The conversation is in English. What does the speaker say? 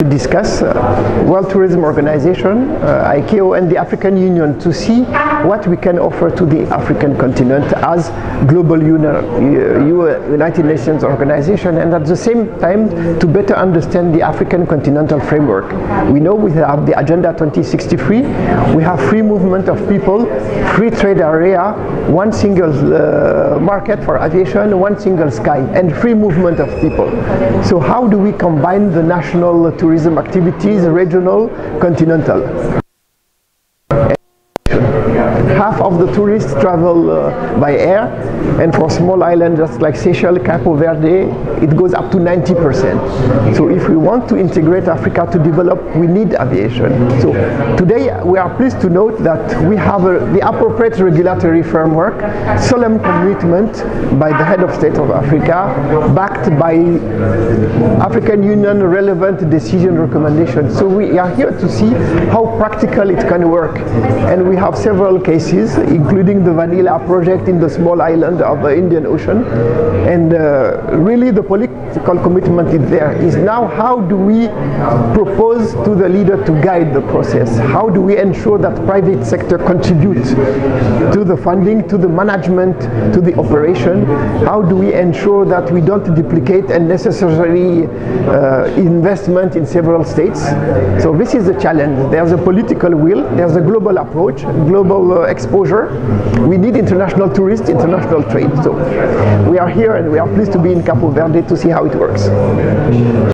to discuss World Tourism Organization, ICAO, and the African Union to see what we can offer to the African continent as global United Nations organization, and at the same time to better understand the African continental framework. We know we have the Agenda 2063, we have free movement of people, free trade area, one single market for aviation, one single sky, and free movement of people. So how do we combine the national tourism activities, regional, continental? Half of the tourists travel by air, and for small islands just like Seychelles, Capo Verde, it goes up to 90%. So if we want to integrate Africa to develop, we need aviation. So today we are pleased to note that we have the appropriate regulatory framework, solemn commitment by the head of state of Africa, backed by African Union relevant decision recommendations. So we are here to see how practical it can work, and we have several cases, including the Vanilla project in the small island of the Indian Ocean, and really the political commitment is there. Is now how do we propose to the leader to guide the process? How do we ensure that private sector contributes to the funding, to the management, to the operation? How do we ensure that we don't duplicate unnecessary investment in several states? So this is the challenge. There's a political will, there's a global approach, global exposure. We need international tourists, international trade. So we are here and we are pleased to be in Capo Verde to see how it works.